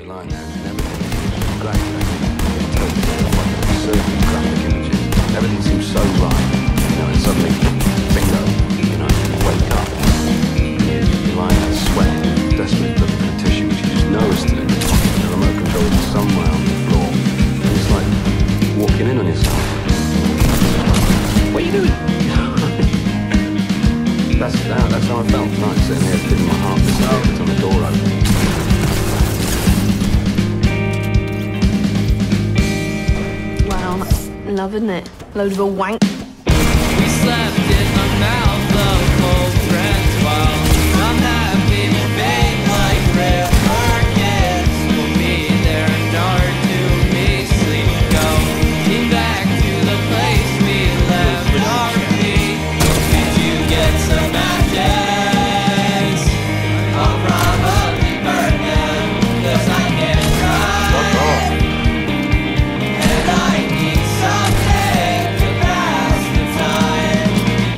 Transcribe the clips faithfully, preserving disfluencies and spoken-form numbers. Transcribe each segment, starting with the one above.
line there, and everything was great. Certain graphic images, everything seems so right, you know, and suddenly, bingo, you know, you wake up, you're lying there sweating, desperate looking for tissue, which you just know is still in the pocket, and the remote control is somewhere on the floor, and it's like walking in on yourself. What are you doing? that's, that, that's how I felt tonight, sitting here feeling my heart disappear every time the door opened. Love, isn't it? Load of a wank. We slept in the mouth of old friends while I'm happy to fade like river kids. We'll be there and our to me sleep go. Came back to the place we left our feet. Did you get some matches? I'll probably burn them, cause I can't drive. And I need something to pass the time.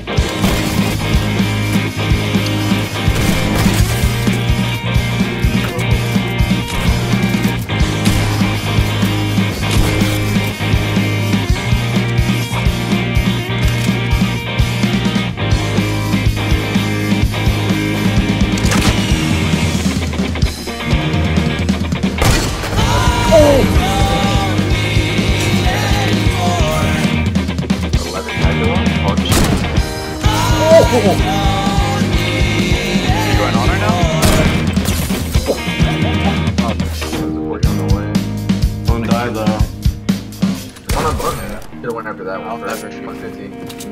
Is he going on right now? Oh, there's a forty on the way. One died though. One on boat. Should have went after that one I'll first. never shoot. one fifty.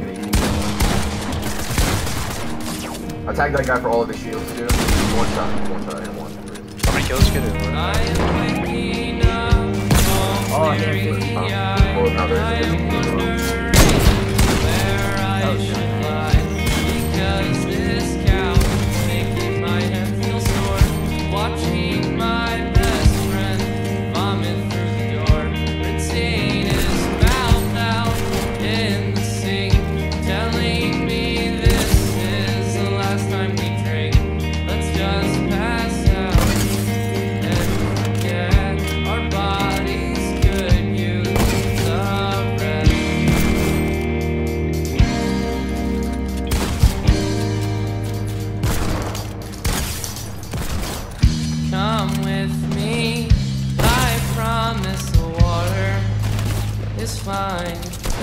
I tagged that guy for all of his shields too. One shot, one shot, and one. How many kills get it? I am waking up Oh, I hit weary fifty. eyed. Well, no, there's I a am fifty. wondering where I should lie. Because this couch is making my head feel sore. Watching my best friend vomit through the door. Rinsing his mouth out in the sink. Telling me this is the last time we drink. Let's just pass out and forget our bodies could use the rest. Come with me, I promise the water is fine.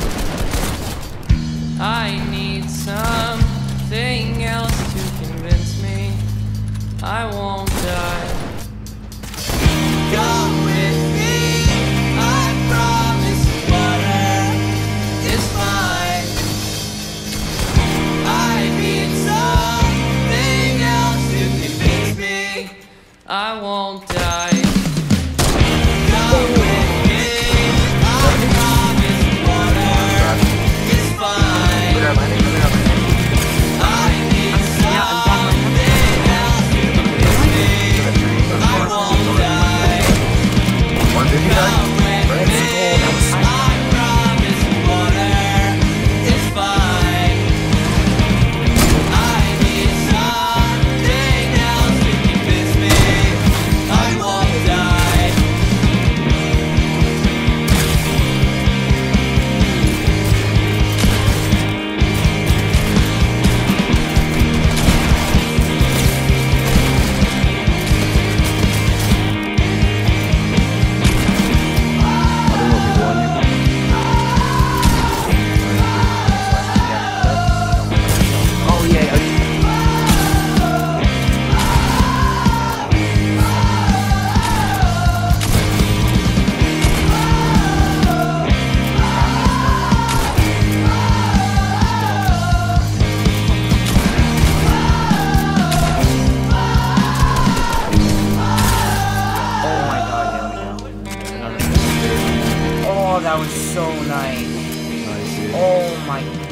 I need something else to convince me I won't die. Come with me, I promise the water is fine. I need something else to convince me I won't die. Come with me, I promise the water is fine. Look at landing, look at landing. I need something else to convince me I won't die. one fifty guy? Come with me, I promise the water is fine. I need something else to convince me I won't die. Oh yeah, I- Oh my god, there we go. Oh, that was so nice. Oh my